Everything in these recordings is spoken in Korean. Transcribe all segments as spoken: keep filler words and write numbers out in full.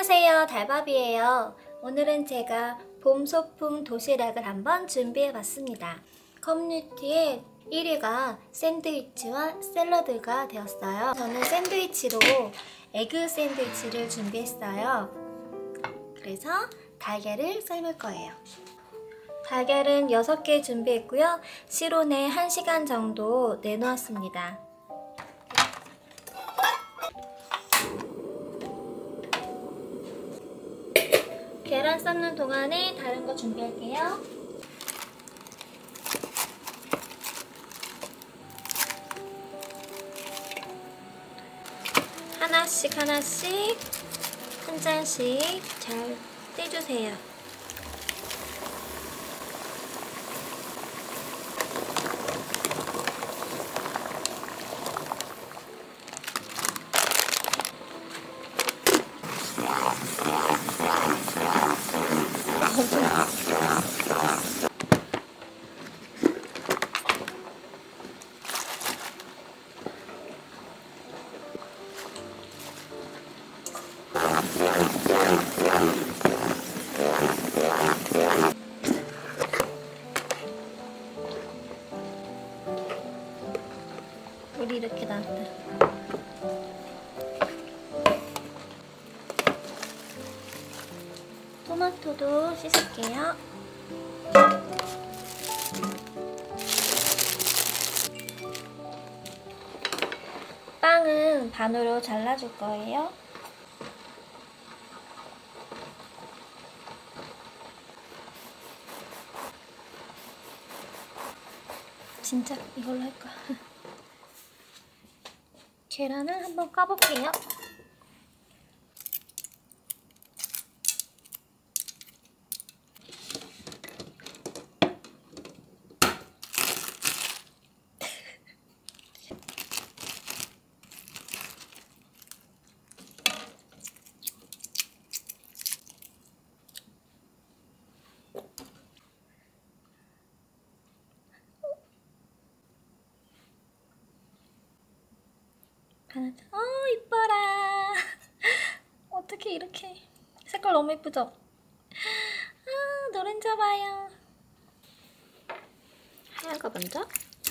안녕하세요, 달밥이에요. 오늘은 제가 봄 소풍 도시락을 한번 준비해봤습니다. 커뮤니티의 일 위가 샌드위치와 샐러드가 되었어요. 저는 샌드위치로 에그 샌드위치를 준비했어요. 그래서 달걀을 삶을 거예요. 달걀은 여섯 개 준비했고요. 실온에 한 시간 정도 내놓았습니다. 계란 삶는 동안에 다른 거 준비할게요. 하나씩 하나씩 한 잔씩 잘 떼주세요. 물이 이렇게 나왔다. 토마토도 씻을게요. 빵은 반으로 잘라줄 거예요. 진짜 이걸로 할 거야. 계란을 한번 까볼게요. 어, 이뻐라. 어떻게 이렇게 색깔 너무 예쁘죠? 아, 노른자 봐요. 하얀 거 먼저.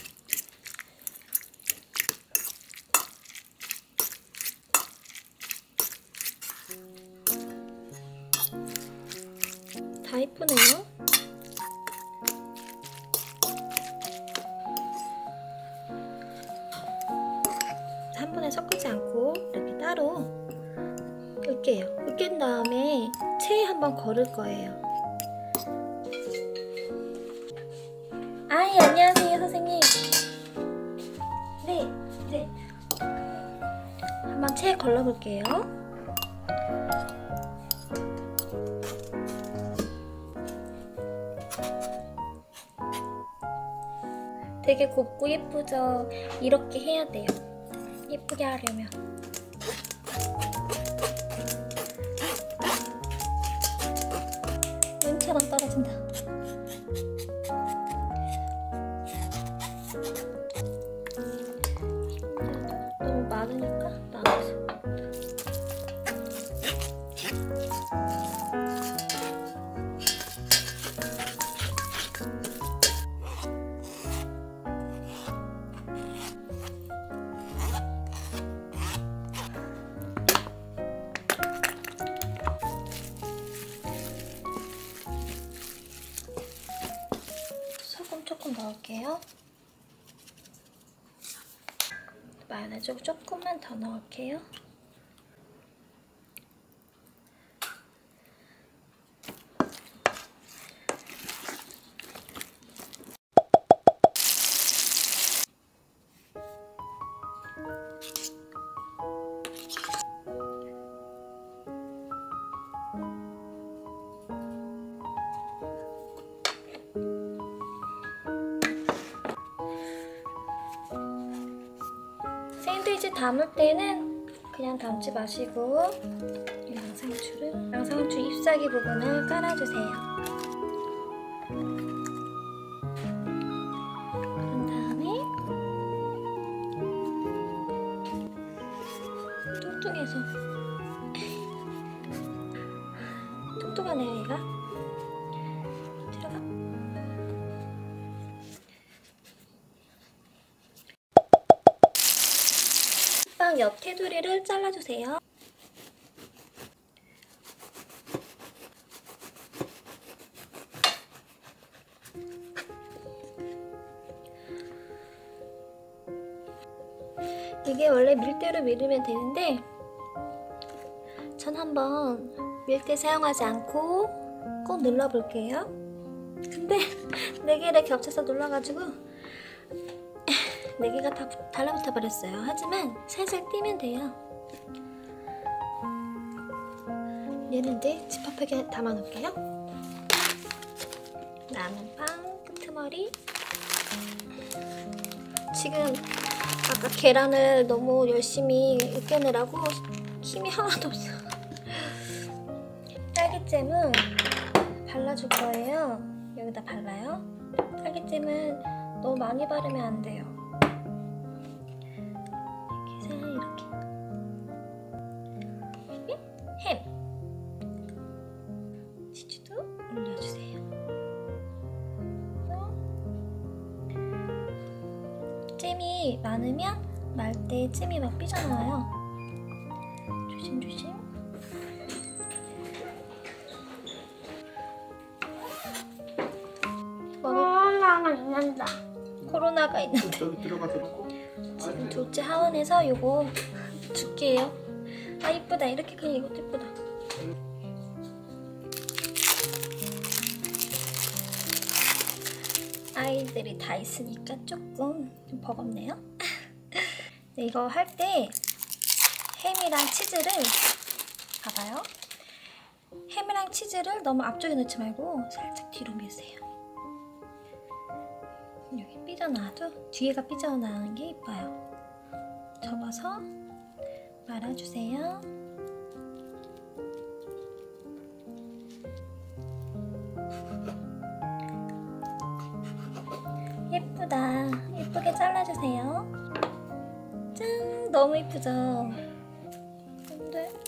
다 예쁘네요. 한 번에 섞지 않고 이렇게 따로 으깨요. 으깬 다음에 체에 한번 걸을 거예요. 아이, 안녕하세요, 선생님. 네, 네. 한번 체에 걸러볼게요. 되게 곱고 예쁘죠? 이렇게 해야 돼요. 예쁘게 하려면. 눈처럼 떨어진다. 너무 많으니까 나눠서. 조금 넣을게요. 마요네즈 조금만 더 넣을게요. 샌드위치 담을 때는 그냥 담지 마시고 양상추를 양상추 잎사귀 부분을 깔아주세요. 그런 다음에 뚱뚱해서 똑똑하네요 얘가. 들어가. 빵 옆 테두리를 잘라주세요. 이게 원래 밀대로 밀으면 되는데 전 한번 밀대 사용하지 않고 꼭 눌러 볼게요. 근데 네 개를 겹쳐서 눌러가지고 네 개가 다 달라붙어 버렸어요. 하지만 살살 띄면 돼요. 얘는 이제 지퍼백에 담아 놓을게요. 남은 빵 끄트머리. 지금 아까 계란을 너무 열심히 으깨느라고 힘이 하나도 없어. 딸기잼은 발라줄 거예요. 여기다 발라요. 딸기잼은 너무 많이 바르면 안 돼요. 이렇게 이렇게. 햄. 치즈도 올려주세요. 잼이 많으면 말 때 잼이 막 삐져나와요. 조심조심. 코로나가 있는다. 코로나가 있는데 저기 들어가서 놓고. 지금 둘째 하원에서 요거 줄게요. 아 이쁘다. 이렇게 그냥 이것도 이쁘다. 아이들이 다 있으니까 조금 좀 버겁네요. 네, 이거 할 때 햄이랑 치즈를 봐봐요. 햄이랑 치즈를 너무 앞쪽에 넣지 말고 살짝 뒤로 미세요. 여기 삐져나와도 뒤에가 삐져나오는 게 이뻐요. 접어서 말아주세요. 예쁘다. 예쁘게 잘라주세요. 짠! 너무 예쁘죠? 근데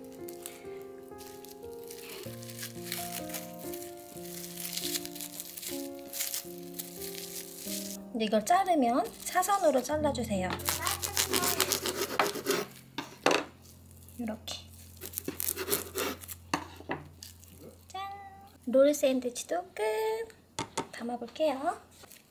근데 이걸 자르면 사선으로 잘라주세요. 이렇게. 짠! 롤 샌드위치도 끝! 담아볼게요.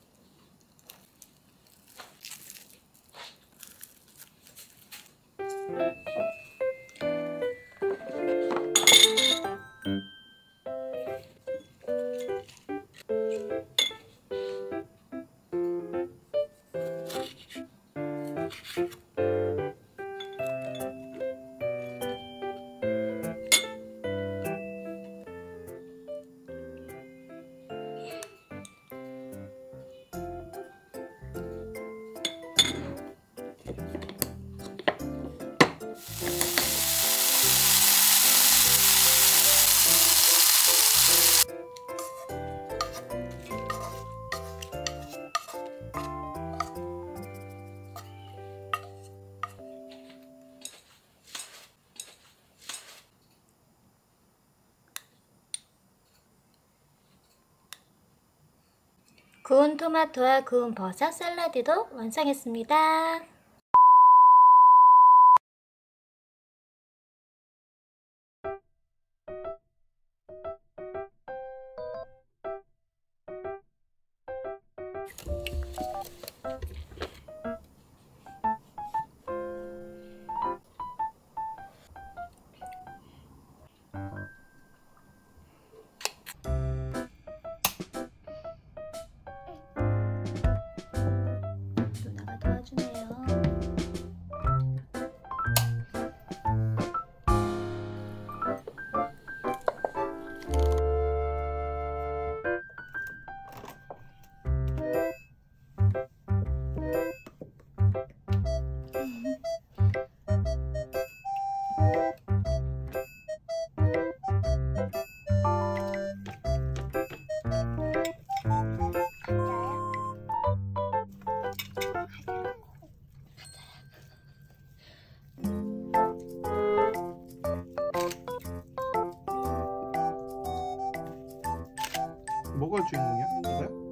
구운 토마토와 구운 버섯 샐러드도 완성했습니다. 누나가 도와주네요. 뭐가 주인공이야? 이거야?